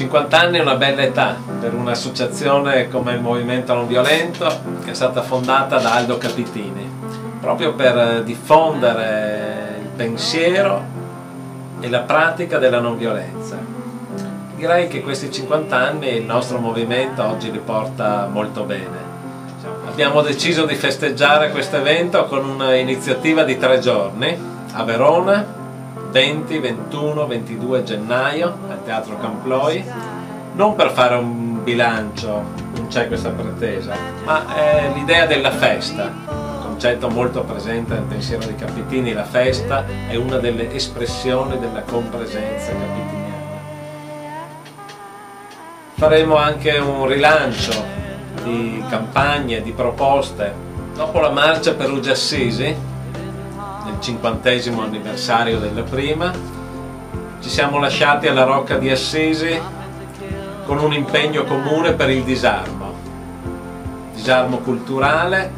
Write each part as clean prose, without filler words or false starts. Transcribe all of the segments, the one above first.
50 anni è una bella età per un'associazione come il Movimento Non Violento, che è stata fondata da Aldo Capitini, proprio per diffondere il pensiero e la pratica della non violenza. Direi che questi 50 anni il nostro movimento oggi li porta molto bene. Abbiamo deciso di festeggiare questo evento con un'iniziativa di 3 giorni a Verona, 20, 21, 22 gennaio al Teatro Camploi, non per fare un bilancio, non c'è questa pretesa, ma è l'idea della festa, un concetto molto presente nel pensiero di Capitini. La festa è una delle espressioni della compresenza capitiniana. Faremo anche un rilancio di campagne, di proposte. Dopo la marcia Perugia Assisi, nel 50° anniversario della prima, ci siamo lasciati alla Rocca di Assisi con un impegno comune per il disarmo culturale,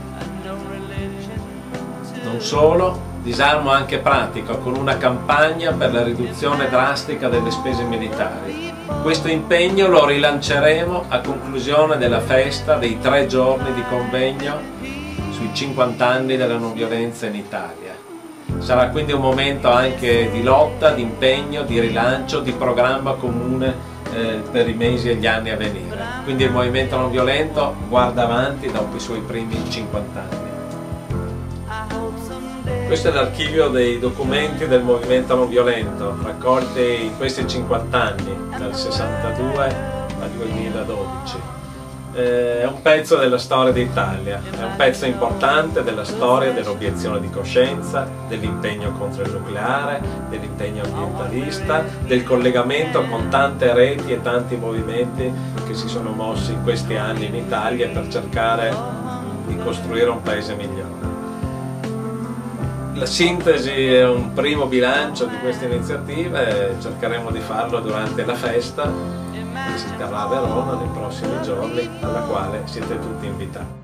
non solo, disarmo anche pratico, con una campagna per la riduzione drastica delle spese militari. Questo impegno lo rilanceremo a conclusione della festa dei 3 giorni di convegno sui 50 anni della non violenza in Italia. Sarà quindi un momento anche di lotta, di impegno, di rilancio, di programma comune per i mesi e gli anni a venire. Quindi il Movimento Non Violento guarda avanti dopo i suoi primi 50 anni. Questo è l'archivio dei documenti del Movimento Non Violento, raccolti in questi 50 anni, dal 62 al 2012. È un pezzo della storia d'Italia, è un pezzo importante della storia dell'obiezione di coscienza, dell'impegno contro il nucleare, dell'impegno ambientalista, del collegamento con tante reti e tanti movimenti che si sono mossi in questi anni in Italia per cercare di costruire un paese migliore. La sintesi è un primo bilancio di queste iniziative, cercheremo di farlo durante la festa che si terrà a Verona nei prossimi giorni, alla quale siete tutti invitati.